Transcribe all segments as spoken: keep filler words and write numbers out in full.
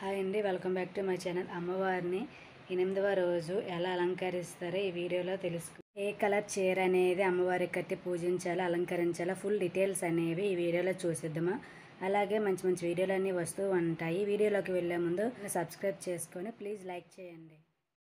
Hi అండి, welcome back to my channel. అమ్మవారిని ఎనిమిదవ రోజు ఎలా అలంకరిస్తారో ఈ వీడియోలో తెలుసుకు ఏ కలర్ చీర అనేది అమ్మవారికి కట్టి పూజించాలో అలంకరించాలో ఫుల్ డీటెయిల్స్ అనేవి ఈ వీడియోలో చూసిద్దామా. అలాగే మంచి మంచి వీడియోలు అన్నీ వస్తూ ఉంటాయి. వీడియోలోకి వెళ్ళే ముందు సబ్స్క్రైబ్ చేసుకొని ప్లీజ్ లైక్ చేయండి.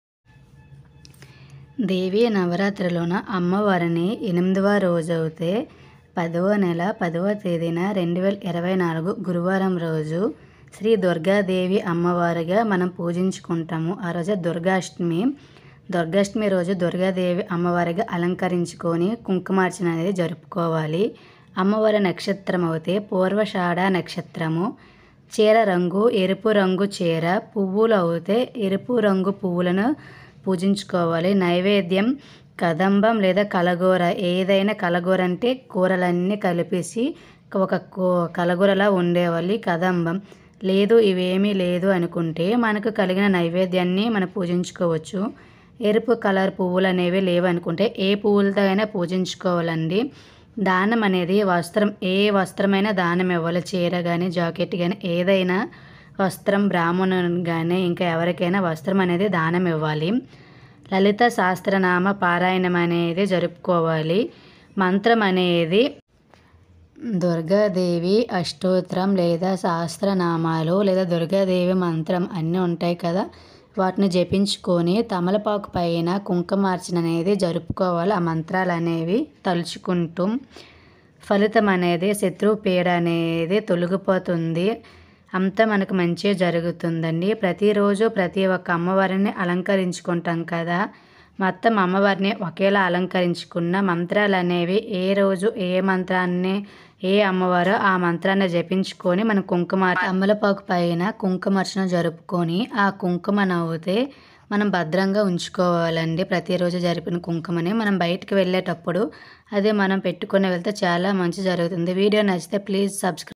దేవి నవరాత్రిలోన అమ్మవారిని ఎనిమిదవ రోజు అయితే పదవ నెల పదవ తేదీన రెండు వేల ఇరవై నాలుగు గురువారం రోజు శ్రీ దుర్గాదేవి అమ్మవారిగా మనం పూజించుకుంటాము. ఆ రోజు దుర్గాష్టమి. దుర్గాష్టమి రోజు దుర్గాదేవి అమ్మవారిగా అలంకరించుకొని కుంకుమార్చన అనేది జరుపుకోవాలి. అమ్మవారి నక్షత్రం అయితే పూర్వషాఢ నక్షత్రము. చీర రంగు ఎరుపు రంగు చీర, పువ్వులు అయితే ఎరుపు రంగు పువ్వులను పూజించుకోవాలి. నైవేద్యం కదంబం లేదా కలగూర, ఏదైనా కలగూర అంటే కూరలన్నీ కలిపేసి ఒక కలగూరలా ఉండేవాళ్ళు. కదంబం లేదు, ఇవేమీ లేదు అనుకుంటే మనకు కలిగిన నైవేద్యాన్ని మనం పూజించుకోవచ్చు. ఎరుపు కలర్ పువ్వులు అనేవి లేవనుకుంటే ఏ పువ్వులతో అయినా పూజించుకోవాలండి. దానం అనేది వస్త్రం, ఏ వస్త్రమైనా దానం ఇవ్వాలి. చీర కానీ జాకెట్ కానీ ఏదైనా వస్త్రం, బ్రాహ్మణుని కానీ ఇంకా ఎవరికైనా వస్త్రం అనేది దానం ఇవ్వాలి. లలిత సహస్రనామ పారాయణం అనేది జరుపుకోవాలి. మంత్రం అనేది దుర్గాదేవి అష్టోత్తరం లేదా సహస్రనామాలు లేదా దుర్గాదేవి మంత్రం అన్నీ ఉంటాయి కదా, వాటిని జపించుకొని తమలపాకు పైన కుంకుమార్చన అనేది జరుపుకోవాలి. ఆ మంత్రాలు అనేవి తలుచుకుంటూ ఫలితం అనేది శత్రువు పీడ అనేది తొలగిపోతుంది. అంతా మనకు మంచిగా జరుగుతుందండి. ప్రతిరోజు ప్రతి ఒక్క అమ్మవారిని అలంకరించుకుంటాం కదా, మొత్తం అమ్మవారిని ఒకేలా అలంకరించుకున్న మంత్రాలు అనేవి ఏ రోజు ఏ మంత్రాన్ని ఏ అమ్మవారో ఆ మంత్రాన్ని జపించుకొని మనం కుంకుమ తమలపాకు పైన కుంకుమార్చన జరుపుకొని ఆ కుంకుమ నవ్వుతే మనం భద్రంగా ఉంచుకోవాలండి. ప్రతిరోజు జరిపిన కుంకుమని మనం బయటికి వెళ్ళేటప్పుడు అదే మనం పెట్టుకొని వెళ్తే చాలా మంచి జరుగుతుంది. వీడియో నచ్చితే ప్లీజ్ సబ్స్క్రైబ్.